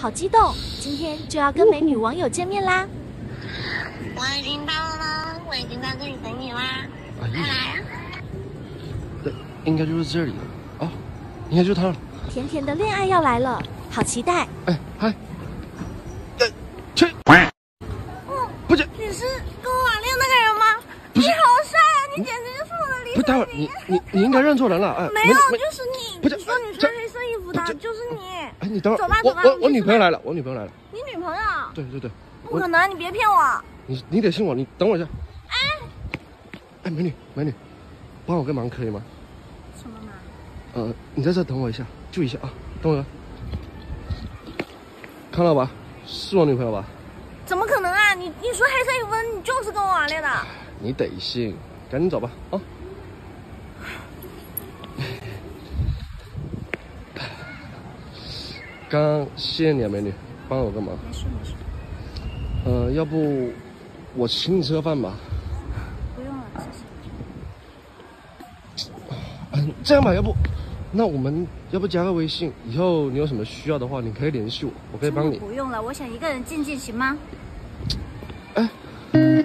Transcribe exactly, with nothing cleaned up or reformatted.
好激动，今天就要跟美女网友见面啦！ 我已经到了，我已经在这里等你啦，快来啊！ 对，应该就是这里了啊，应该就是他了。 甜甜的恋爱要来了，好期待！ 哎嗨，呃，去， 哦， 不是， 你是跟我网恋那个人吗？你好帅啊，你简直就是我的理不，待会儿你你你应该认错人了，哎， 没有，就是你， 不是， 你说你穿黑色衣服的，就是你。 哎，你等会儿， 走吧走吧， 我我女朋友来了，我女朋友来了。 你女朋友？ 对对对， 不可能，你别骗我。 你你得信我，你等我一下。哎，哎，美女美女，帮我个忙可以吗？ 什么忙？ 呃，你在这等我一下，就一下啊，等我。看到吧，是我女朋友吧？ 怎么可能啊！你你说黑色衣服，你就是跟我网恋的。 你得信，赶紧走吧啊！刚刚谢谢你啊，美女，帮我个忙。 没事没事。 呃，要不我请你吃个饭吧？ 不用了，谢谢。 嗯，这样吧，要不，那我们要不加个微信？以后你有什么需要的话，你可以联系我，我可以帮你。 不用了，我想一个人静静，行吗？ 哎。